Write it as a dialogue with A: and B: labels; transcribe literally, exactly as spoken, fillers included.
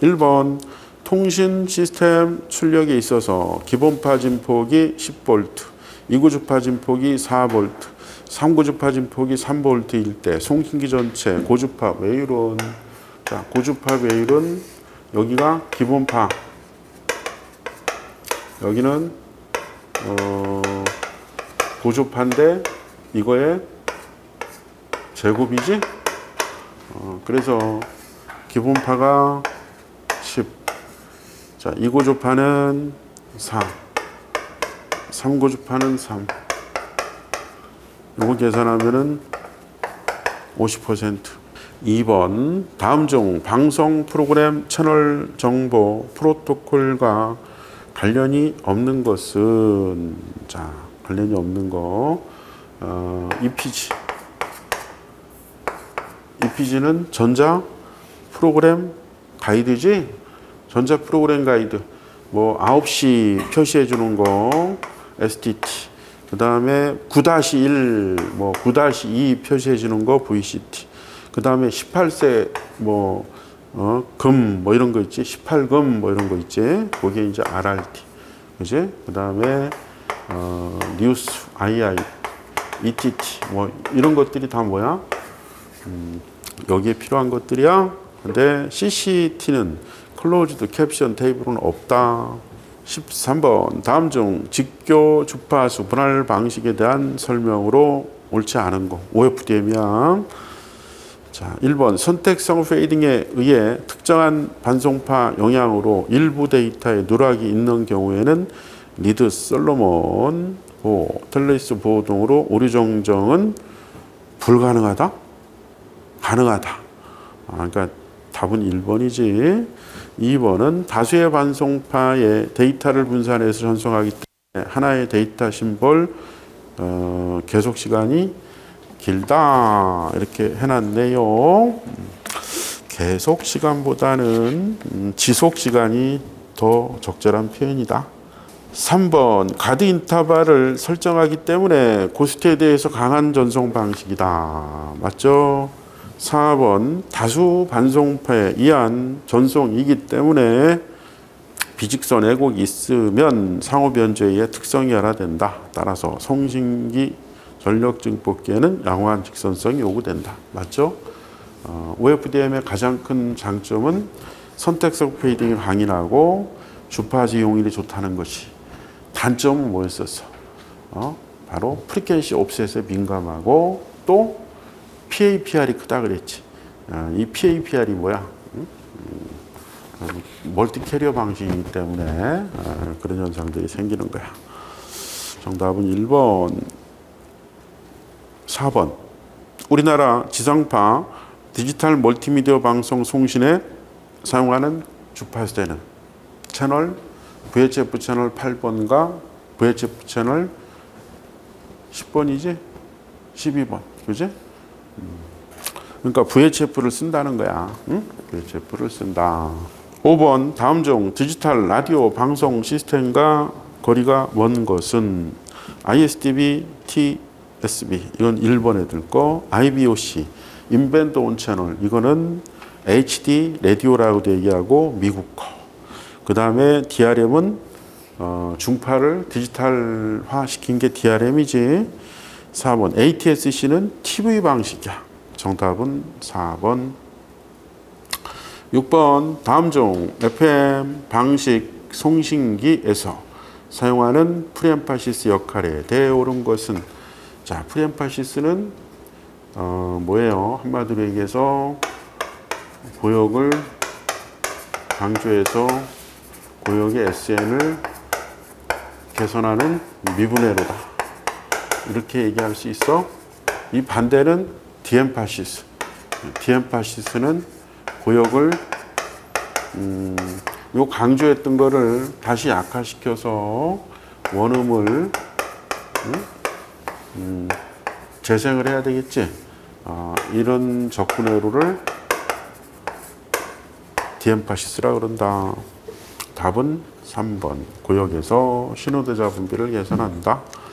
A: 일 번 통신 시스템 출력에 있어서 기본파 진폭이 십 볼트, 이구주파 진폭이 사 볼트, 삼구주파 진폭이 삼 볼트일 때 송신기 전체 고주파 외율은, 자, 고주파 외율은 여기가 기본파, 여기는 어, 고주파인데 이거의 제곱이지? 어, 그래서 기본파가 십, 자, 이고주파는 사, 삼고주파는 삼. 이거 계산하면은 오십 퍼센트. 이 번 다음 중 방송 프로그램 채널 정보 프로토콜과 관련이 없는 것은, 자, 관련이 없는 거 어, 이피지. 이피지는 전자 프로그램em 가이드지? 전자 프로그램 가이드. 뭐 아홉 시 표시해 주는 거 에스티티. 그 다음에 구 일, 뭐 구 이 표시해 주는 거 브이씨티. 그 다음에 십팔 세 뭐 어, 금 뭐 이런 거 있지? 십팔 금 뭐 이런 거 있지? 그게 이제 알알티. 그지? 그 다음에 어, 뉴스 아이아이, 이티티 뭐 이런 것들이 다 뭐야? 음, 여기에 필요한 것들이야. 근데 씨씨티는 클로즈드 캡션 테이블은 없다. 십삼 번 다음 중 직교 주파수 분할 방식에 대한 설명으로 옳지 않은 거 오에프디엠이야. 자, 일 번 선택성 페이딩에 의해 특정한 반송파 영향으로 일부 데이터에 누락이 있는 경우에는 리드 솔로몬 보호, 텔레이스 보호 등으로 오류 정정은 불가능하다? 가능하다. 아, 그러니까 답은 일 번이지. 이 번은 다수의 반송파의 데이터를 분산해서 전송하기 때문에 하나의 데이터 심볼 어, 계속 시간이 길다. 이렇게 해놨네요. 계속 시간보다는 지속 시간이 더 적절한 표현이다. 삼 번 가드 인터벌을 설정하기 때문에 고스트에 대해서 강한 전송 방식이다. 맞죠? 사 번 다수 반송파에 의한 전송이기 때문에 비직선 왜곡이 있으면 상호 변조의 특성이 열화된다. 따라서 송신기 전력 증폭기에는 양호한 직선성이 요구된다. 맞죠? 어, 오에프디엠의 가장 큰 장점은 선택성 페이딩이 강인하고 주파수 이용률이 좋다는 것이. 단점은 뭐였었어? 어? 바로 프리퀀시 옵셋에 민감하고 또 피에이피알이 크다 그랬지. 어, 이 피에이피알이 뭐야? 응? 음, 멀티 캐리어 방식이기 때문에 어, 그런 현상들이 생기는 거야. 정답은 일 번. 사 번 우리나라 지상파 디지털 멀티미디어 방송 송신에 사용하는 주파수대는 채널 브이에이치에프 채널 팔 번과 브이에이치에프 채널 십 번이지? 십이 번. 그지? 그러니까 브이에이치에프를 쓴다는 거야. 응? 브이에이치에프를 쓴다. 오 번 다음 중 디지털 라디오 방송 시스템과 거리가 먼 것은 아이에스디비, 티에스비 이건 일 번에 들 거, 아이비오씨 인밴드 온 채널 이거는 에이치디 라디오라고 얘기하고 미국 거. 그 다음에 디알엠은 어, 중파를 디지털화 시킨 게 디알엠이지. 사 번 에이티에스씨는 티비 방식이야. 정답은 사 번. 육 번 다음 중 에프엠 방식 송신기에서 사용하는 프리엠파시스 역할에 대해 옳은 것은, 자, 프리엠파시스는 어, 뭐예요? 한마디로 얘기해서 고역을 강조해서 고역의 에스엔을 개선하는 미분회로다. 이렇게 얘기할 수 있어. 이 반대는 디엠파시스. 디엠파시스는 고역을 음, 요 강조했던 거를 다시 약화시켜서 원음을 음, 음, 재생을 해야 되겠지. 어, 이런 접근회로를 디엠파시스라 그런다. 답은 삼 번 고역에서 신호대자 분비를 개선한다.